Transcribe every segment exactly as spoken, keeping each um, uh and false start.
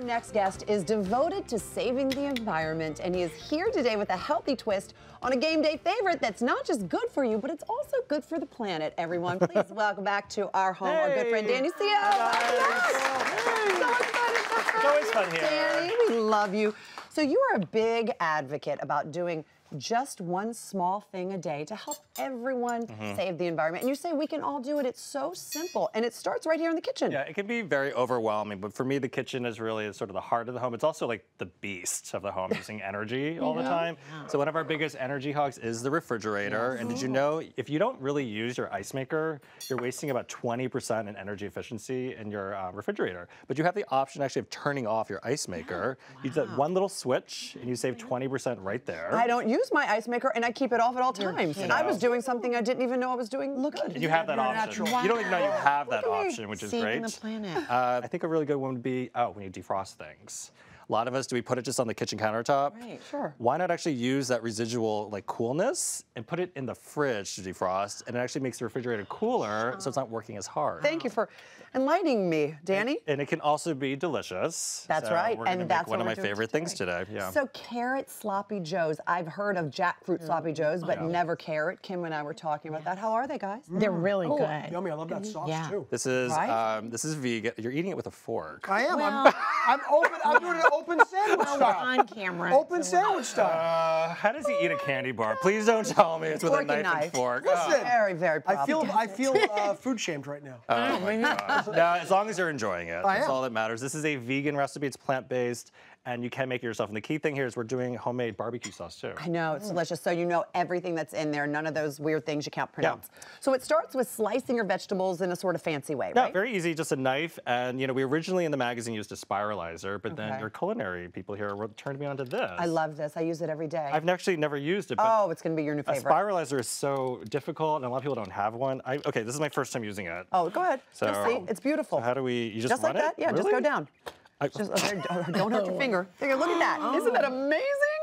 next guest is devoted to saving the environment, and he is here today with a healthy twist on a game day favorite that's not just good for you, but it's also good for the planet. Everyone, please welcome back to our home hey. our good friend Danny Seo. Hey. So excited to have It's always fun here. Danny, we love you. So you are a big advocate about doing just one small thing a day to help everyone mm-hmm. save the environment. And you say we can all do it. It's so simple. And it starts right here in the kitchen. Yeah, it can be very overwhelming, but for me, the kitchen is really sort of the heart of the home. It's also like the beast of the home, using energy all yeah. the time. Yeah. So one of our biggest energy hogs is the refrigerator. Yes. And did you know, if you don't really use your ice maker, you're wasting about twenty percent in energy efficiency in your uh, refrigerator. But you have the option actually of turning off your ice maker. Yeah. Wow. You do that one little switch, and you save twenty percent right there. I don't use my ice maker, and I keep it off at all times. And I was doing something I didn't even know I was doing. Look, and you have that option. Wow. You don't even know you have that option, which is Saving great. the planet. Uh, I think a really good one would be, oh, when you defrost things. A lot of us, do we put it just on the kitchen countertop? Right, sure. Why not actually use that residual like coolness and put it in the fridge to defrost, and it actually makes the refrigerator cooler, so it's not working as hard. Thank you for enlightening me, Danny. And, and it can also be delicious. That's so right, we're and make that's one of what my we're favorite doing things today. Yeah. So carrot sloppy joes. I've heard of jackfruit yeah. sloppy joes, but yeah. never carrot. Kim and I were talking about that. How are they, guys? Mm. They're really oh, good. Yummy. I love that sauce yeah. too. This is right? um, this is vegan. You're eating it with a fork. I am. Well, I'm, I'm open. I'm doing an open sandwich well, style. we're on camera. Open so sandwich style. Uh, how does he eat a candy bar? Please don't tell me it's with Fork a knife and, and knife. fork. Listen, Oh. Very, very proud. I feel. I feel uh, food shamed right now. Oh my gosh. No, as long as you're enjoying it, I that's am. all that matters. This is a vegan recipe. It's plant-based, and you can make it yourself. And the key thing here is we're doing homemade barbecue sauce too. I know, it's delicious. So you know everything that's in there, none of those weird things you can't pronounce. Yeah. So it starts with slicing your vegetables in a sort of fancy way, Yeah, right? very easy, just a knife. And you know, we originally in the magazine used a spiralizer, but Okay. then your culinary people here turned me onto this. I love this. I use it every day. I've actually never used it, but oh, it's going to be your new favorite. a spiralizer is so difficult, and a lot of people don't have one. I, okay, this is my first time using it. Oh, go ahead. So, Just see, it's beautiful. So how do we, you just, just run like that? it? Yeah, Really? just go down. I, Just, oh, there, don't hurt your finger. There, look at that. Oh. Isn't that amazing?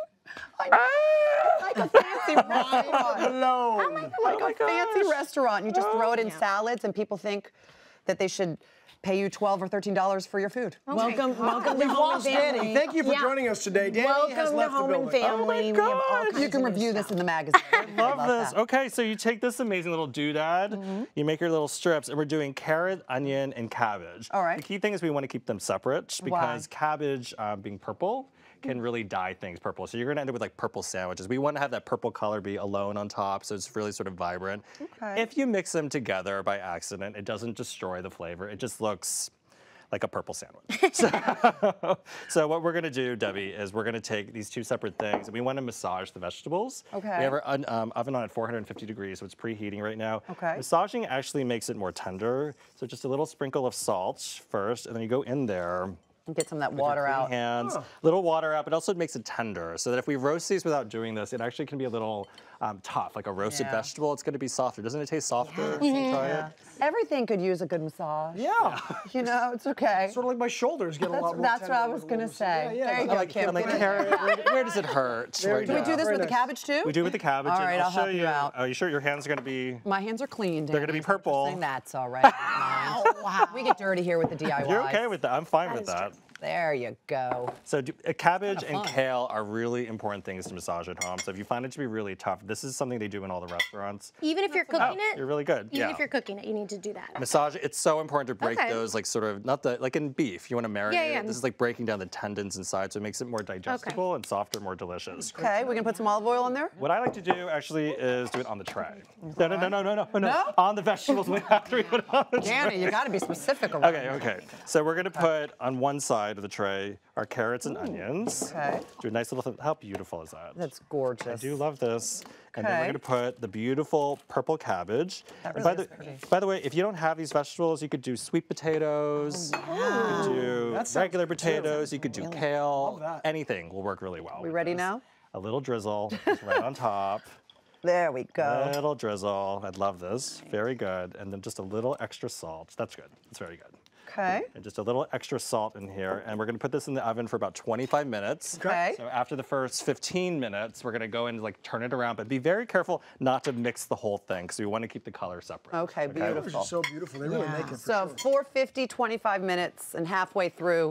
I know. It's like a fancy restaurant. No. Like Oh a fancy gosh. restaurant. You just Oh. throw it in Yeah. salads, and people think that they should pay you twelve or thirteen dollars for your food. Oh welcome, welcome to We've Home and lost Danny. Family. Thank you for Yeah. joining us today. Danny Welcome has to left Home the and building. Family. Oh my we have all gosh. kinds You can of review new this stuff. in the magazine. Love about this. that. Okay, so you take this amazing little doodad, Mm-hmm. you make your little strips, and we're doing carrot, onion, and cabbage. All right. The key thing is we want to keep them separate because cabbage, uh, being purple, can really dye things purple. So you're going to end up with like purple sandwiches. We want to have that purple color be alone on top, so it's really sort of vibrant. Okay. If you mix them together by accident, it doesn't destroy the flavor. It just looks like a purple sandwich. so, so what we're gonna do, Debbie, is we're gonna take these two separate things, and we wanna massage the vegetables. Okay. We have our un, um, oven on at four hundred fifty degrees, so it's preheating right now. Okay. Massaging actually makes it more tender, so just a little sprinkle of salt first, and then you go in there. And get some of that With your water clean out. hands, little water out, but also it makes it tender. So that if we roast these without doing this, it actually can be a little um, tough, like a roasted Yeah. vegetable. It's going to be softer. Doesn't it taste softer? Yeah. You try Yeah. it. Everything could use a good massage. Yeah. You know, it's okay. Sort of like my shoulders get a That's, lot more that's tender what I with was a gonna little- say. Yeah, yeah. There you I go, like Kim. I'm like, carrot, where, where does it hurt? There right you Do we go. do this Very with the nice. cabbage too? We do with the cabbage. All and right, I'll show help you out. Are you sure your hands are going to be? My hands are clean, They're gonna be Danny, is what you're purple. saying. That's all right. Mine. Wow. We get dirty here with the D I Ys. You're okay with that? I'm fine with that. There you go. So do, uh, cabbage Kinda and fun. kale are really important things to massage at home. So if you find it to be really tough, this is something they do in all the restaurants. Even if you're cooking it, You're really good. even yeah. if you're cooking it, you need to do that. Massage, it's so important to break Okay. those, like sort of, not the, like in beef, you want to marinate Yeah, yeah. it. This is like breaking down the tendons inside, so it makes it more digestible and softer, more delicious. Okay, we can put some olive oil in there? What I like to do actually is do it on the tray. No, no, no, no, no, no, no, No? On the vegetables after we put it on the tray. Danny, you gotta be specific around Okay, okay. So we're gonna put on one side of the tray our carrots and onions. Okay. Do a nice little thing. How beautiful is that? That's gorgeous. I do love this. And then Okay. we're gonna put the beautiful purple cabbage. That And really by is the, pretty. by the way, if you don't have these vegetables, you could do sweet potatoes, Oh, you could do That sounds regular good, too. potatoes, you could do kale, Love that. anything will work really well. We with ready this. now? A little drizzle, just right on top. There we go. Little drizzle, I love this, very good. And then just a little extra salt, that's good, that's very good. Okay. And just a little extra salt in here. And we're gonna put this in the oven for about twenty-five minutes. Okay. So after the first fifteen minutes, we're gonna go and like turn it around, but be very careful not to mix the whole thing because we wanna keep the color separate. Okay, Those beautiful. are so beautiful. They really Yeah. make it. For So sure. four fifty, twenty-five minutes, and halfway through,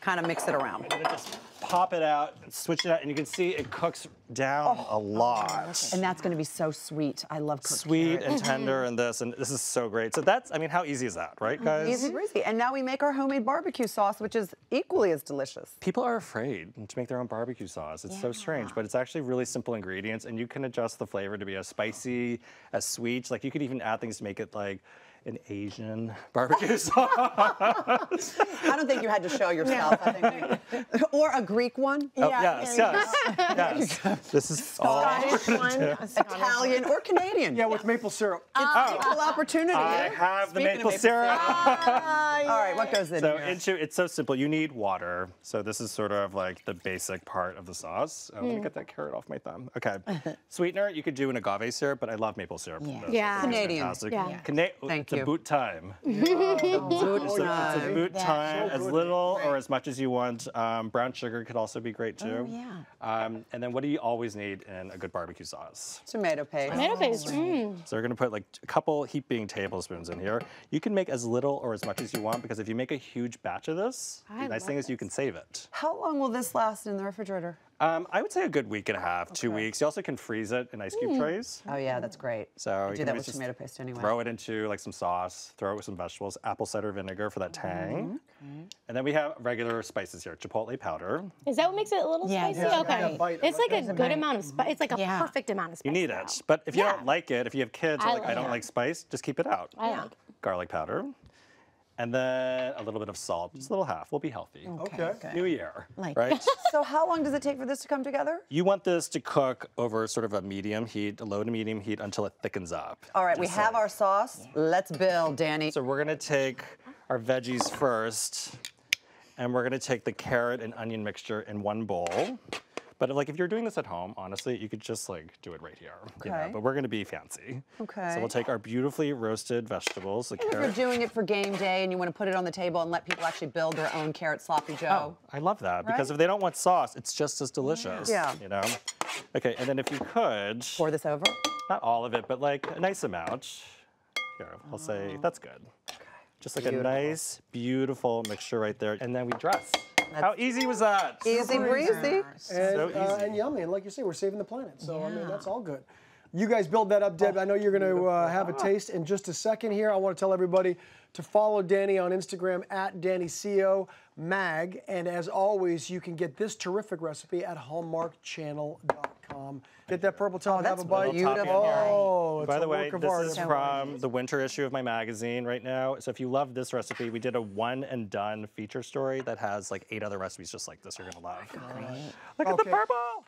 kind of mix it around. I'm gonna just pop it out, switch it out, and you can see it cooks down Oh. a lot. And that's going to be so sweet. I love cooked Sweet carrot. and tender and this, and this is so great. So that's, I mean, how easy is that, right, guys? Easy breezy. And now we make our homemade barbecue sauce, which is equally as delicious. People are afraid to make their own barbecue sauce. It's so strange, but it's actually really simple ingredients, and you can adjust the flavor to be as spicy, as sweet. Like you could even add things to make it like an Asian barbecue sauce. I don't think you had to show yourself. I think we, or a Greek one. Oh, yes, yes, yes. This is all. Scottish one. a Scottish Italian or Canadian. Yeah, with maple syrup. It's equal opportunity. I have the Speaking of maple maple syrup. All right, what goes in So here? into, it's so simple. You need water. So this is sort of like the basic part of the sauce. Oh, let me get that carrot off my thumb. Okay. Sweetener, you could do an agave syrup, but I love maple syrup. Yeah. That's Yeah. Canadian. Fantastic. Yeah. Cana- Thank it's you. a boot time. Boot It's a, it's a time. boot Yeah. time, So as good. little or as much as you want. Um, brown sugar could also be great too. Oh, yeah. Um, and then what do you always need in a good barbecue sauce? Tomato paste. Tomato paste. Mm. So we're gonna put like a couple heaping tablespoons in here. You can make as little or as much as you want, because if you make a huge batch of this, I the nice love thing is you this. can save it. How long will this last in the refrigerator? Um, I would say a good week and a half, two weeks. You also can freeze it in ice cube trays. Oh yeah, that's great. So I you do can that always with just tomato paste anyway. Throw it into like some sauce, throw it with some vegetables, apple cider vinegar for that tang. Mm-hmm. And then we have regular spices here, chipotle powder. Is that what makes it a little Yeah, spicy? yeah, okay. that bite, I It's like like a that. good amount of spice. It's like a Yeah. perfect amount of spice. You need now. it. But if you Yeah. don't like it, if you have kids, I or like, I like don't it. like spice, just keep it out. I like it. Garlic powder. And then a little bit of salt, just a little half. We'll be healthy. Okay. New year, Like- right? So how long does it take for this to come together? You want this to cook over sort of a medium heat, a low to medium heat, until it thickens up. All right, we Just have like- our sauce. Let's build, Danny. So we're gonna take our veggies first, and we're gonna take the carrot and onion mixture in one bowl. But like if you're doing this at home, honestly, you could just like do it right here. You know? Okay. But we're gonna be fancy. Okay. So we'll take our beautifully roasted vegetables, the If you're carrot. doing it for game day and you want to put it on the table and let people actually build their own carrot sloppy joe. I love that, because Right? if they don't want sauce, it's just as delicious. Yeah. You know? Okay, and then if you could, Pour this over. not all of it, but like a nice amount. Here, I'll say that's good. Just like Beautiful. a nice, beautiful mixture right there. And then we dress. How easy was that? Easy breezy. And, So uh, easy. and yummy. And like you say, we're saving the planet. So, I mean, that's all good. You guys build that up, Deb. I know you're going to uh, have a taste in just a second here. I want to tell everybody to follow Danny on Instagram at Danny Seo Mag. And as always, you can get this terrific recipe at hallmark channel dot com. Get that purple towel, have a that's bite. beautiful. Oh, it's By a the way, work of this art. is from the winter issue of my magazine right now. So if you love this recipe, we did a one and done feature story that has like eight other recipes just like this you're gonna love. Look at the Okay. purple.